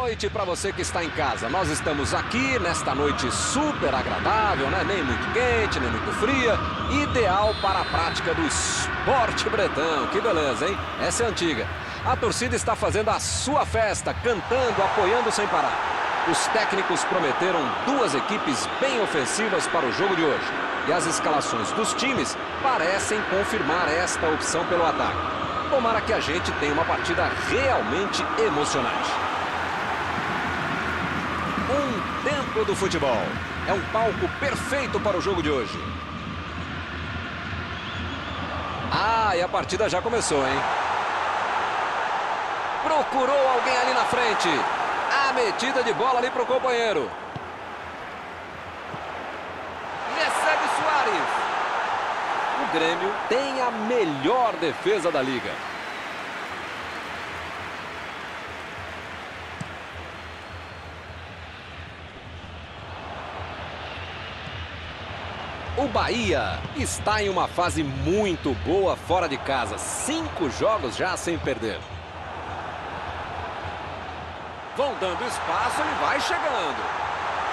noite para você que está em casa. Nós estamos aqui nesta noite super agradável, né? Nem muito quente, nem muito fria. Ideal para a prática do esporte bretão. Que beleza, hein? Essa é antiga. A torcida está fazendo a sua festa, cantando, apoiando sem parar. Os técnicos prometeram duas equipes bem ofensivas para o jogo de hoje. E as escalações dos times parecem confirmar esta opção pelo ataque. Tomara que a gente tenha uma partida realmente emocionante. Um templo do futebol. É um palco perfeito para o jogo de hoje. Ah, e a partida já começou, hein? Procurou alguém ali na frente. A metida de bola ali para o companheiro. Recebe Suárez. O Grêmio tem a melhor defesa da liga. O Bahia está em uma fase muito boa fora de casa. 5 jogos já sem perder. Vão dando espaço, ele vai chegando.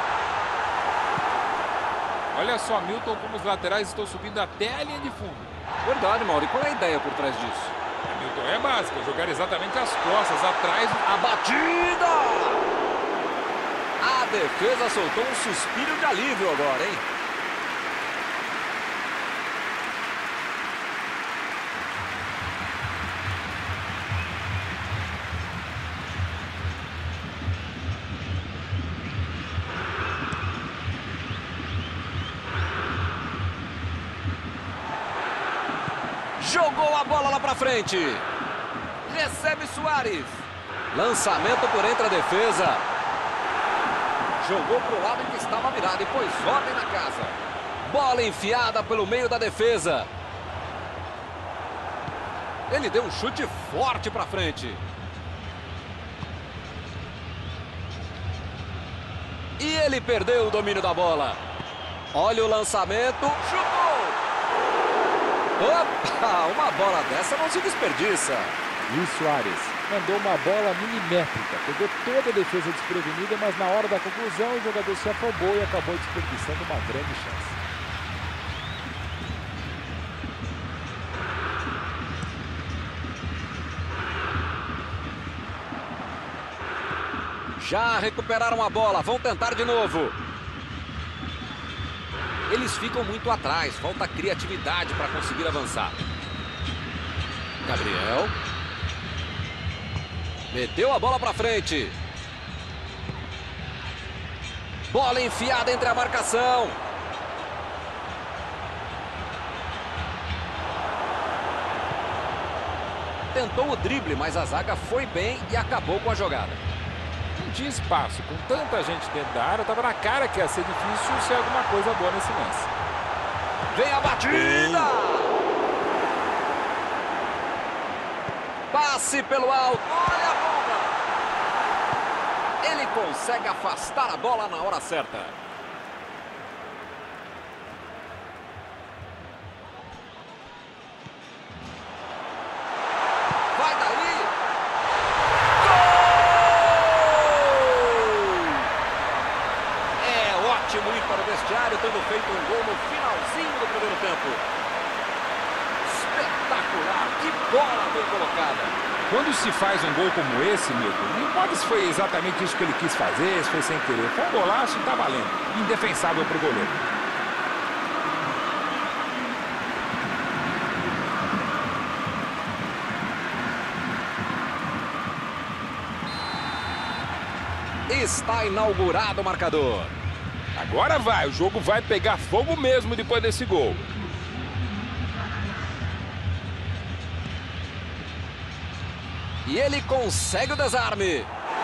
Olha só, Milton, como os laterais estão subindo até a linha de fundo. Verdade, Mauro. E qual é a ideia por trás disso? Milton, é básica, jogar exatamente as costas, atrás. A batida! A defesa soltou um suspiro de alívio agora, hein? Jogou a bola lá pra frente. Recebe Suárez. Lançamento por entre a defesa. Jogou pro lado em que estava virado e pôs ordem na casa. Bola enfiada pelo meio da defesa. Ele deu um chute forte pra frente. E ele perdeu o domínio da bola. Olha o lançamento. Chutou. Opa, uma bola dessa não se desperdiça. Luis Suárez mandou uma bola milimétrica, pegou toda a defesa desprevenida, mas na hora da conclusão o jogador se afobou e acabou desperdiçando uma grande chance. Já recuperaram a bola, vão tentar de novo. Eles ficam muito atrás, falta criatividade para conseguir avançar. Gabriel. Meteu a bola para frente. Bola enfiada entre a marcação. Tentou o drible, mas a zaga foi bem e acabou com a jogada. Não tinha espaço, com tanta gente dentro da área, estava na cara que ia ser difícil ser alguma coisa boa nesse lance. Vem a batida! Passe pelo alto, olha a bomba! Ele consegue afastar a bola na hora certa. Vai daí! Ótimo ir para o vestiário, tendo feito um gol no finalzinho do primeiro tempo. Espetacular, que bola bem colocada. Quando se faz um gol como esse, Milton, não importa se foi exatamente isso que ele quis fazer, se foi sem querer. Foi um golaço e tá valendo. Indefensável para o goleiro. Está inaugurado o marcador. Agora vai, o jogo vai pegar fogo mesmo depois desse gol. E ele consegue o desarme.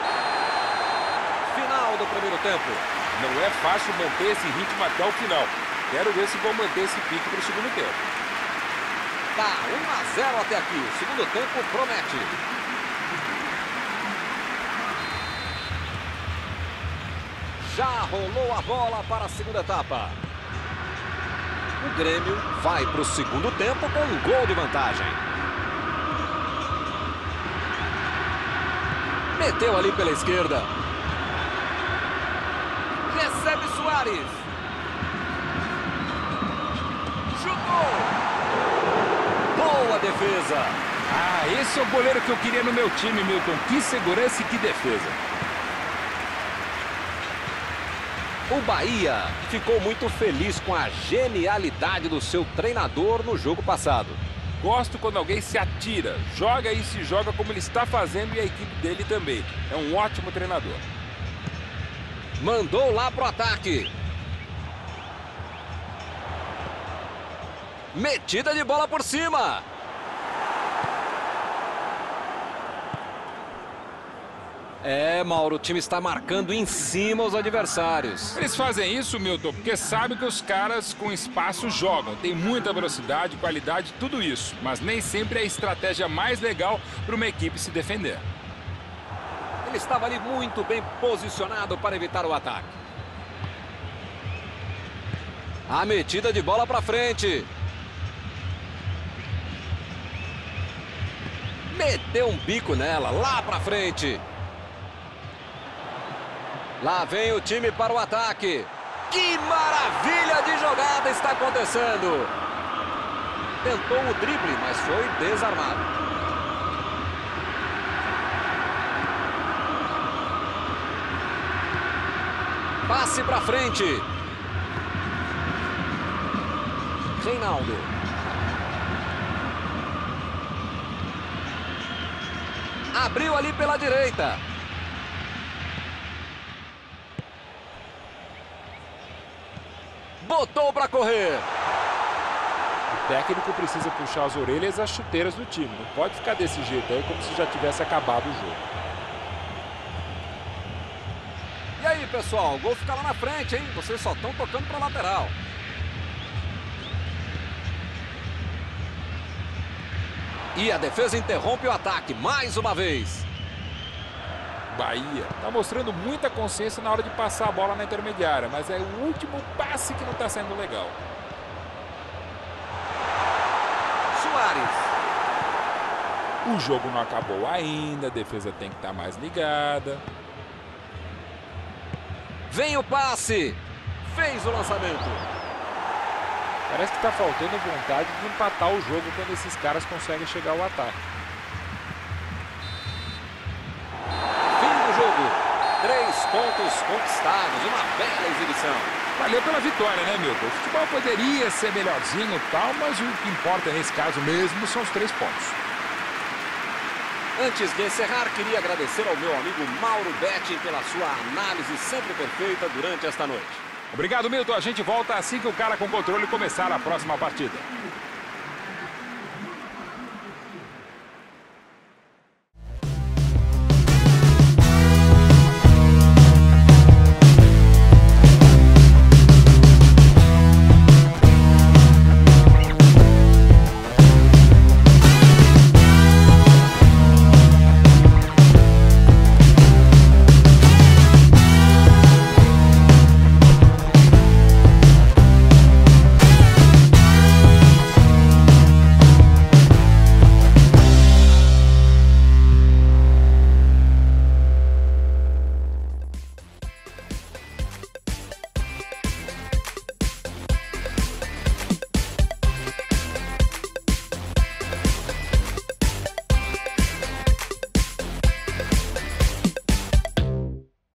Final do primeiro tempo. Não é fácil manter esse ritmo até o final. Quero ver se vão manter esse pique para o segundo tempo. Tá 1-0 até aqui. O segundo tempo promete. Já rolou a bola para a segunda etapa. O Grêmio vai para o segundo tempo com um gol de vantagem. Meteu ali pela esquerda. Suárez. Chutou. Boa defesa. Ah, esse é o goleiro que eu queria no meu time, Milton. Que segurança e que defesa. O Bahia ficou muito feliz com a genialidade do seu treinador no jogo passado. Gosto quando alguém se atira, joga e se joga como ele está fazendo e a equipe dele também. É um ótimo treinador. Mandou lá pro ataque. Metida de bola por cima. É, Mauro, o time está marcando em cima os adversários. Eles fazem isso, Milton, porque sabem que os caras com espaço jogam. Tem muita velocidade, qualidade, tudo isso. Mas nem sempre é a estratégia mais legal para uma equipe se defender. Ele estava ali muito bem posicionado para evitar o ataque. A metida de bola para frente. Meteu um bico nela, lá para frente. Lá vem o time para o ataque. Que maravilha de jogada está acontecendo. Tentou o drible, mas foi desarmado. Passe para frente. Reinaldo. Abriu ali pela direita. Botou para correr. O técnico precisa puxar as orelhas e as chuteiras do time. Não pode ficar desse jeito aí como se já tivesse acabado o jogo. E aí, pessoal, o gol fica lá na frente, hein? Vocês só estão tocando para lateral. E a defesa interrompe o ataque mais uma vez. Bahia está mostrando muita consciência na hora de passar a bola na intermediária, mas é o último passe que não está sendo legal. Suárez. O jogo não acabou ainda, a defesa tem que estar mais ligada. Vem o passe. Fez o lançamento. Parece que está faltando vontade de empatar o jogo quando esses caras conseguem chegar ao ataque. Jogo, 3 pontos conquistados, uma bela exibição. Valeu pela vitória, né, Milton? O futebol poderia ser melhorzinho e tal, mas o que importa nesse caso mesmo são os 3 pontos. Antes de encerrar, queria agradecer ao meu amigo Mauro Betti pela sua análise sempre perfeita durante esta noite. Obrigado, Milton. A gente volta assim que o cara com controle começar a próxima partida.